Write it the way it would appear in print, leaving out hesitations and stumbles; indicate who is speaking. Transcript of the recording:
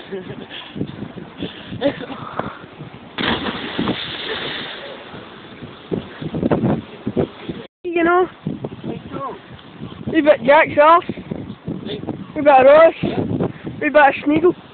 Speaker 1: You know, we bit Jack's off, we bit Ross, we bit Sneagle.